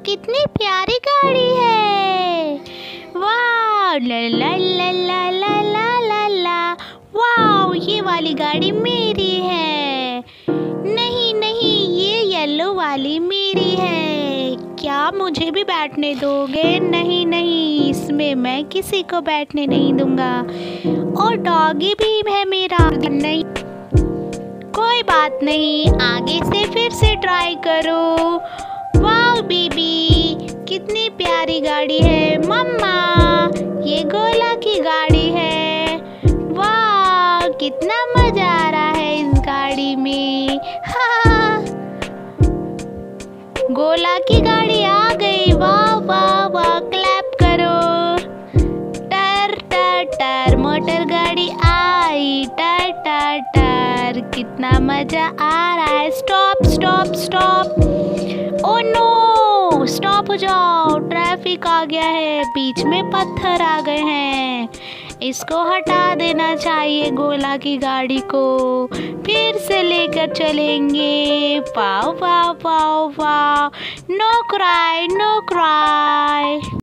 कितनी प्यारी गाड़ी है। वाह, ला ला ला ला ला ला ला ला। वाह, ये वाली गाड़ी मेरी है। नहीं नहीं, ये येलो वाली मेरी है। क्या मुझे भी बैठने दोगे? नहीं नहीं, इसमें मैं किसी को बैठने नहीं दूंगा। और डॉगी भी है मेरा। नहीं, कोई बात नहीं, आगे से फिर से ट्राई करो। वाह बेबी, कितनी प्यारी गाड़ी है। मम्मा, ये गोला की गाड़ी है। वाह, कितना मजा आ रहा है इस गाड़ी में। हाँ, गोला की गाड़ी आ गई। वाह वाह वाह, क्लैप करो। टर टर टर, मोटर गाड़ी आई। टर टर टर, कितना मजा आ रहा है। Stop stop stop. Oh no, stop हो जाओ, ट्रैफिक आ गया है, बीच में पत्थर आ गए हैं। इसको हटा देना चाहिए गोला की गाड़ी को। फिर से लेकर चलेंगे। वाह वाह वाह वाह। No cry no cry.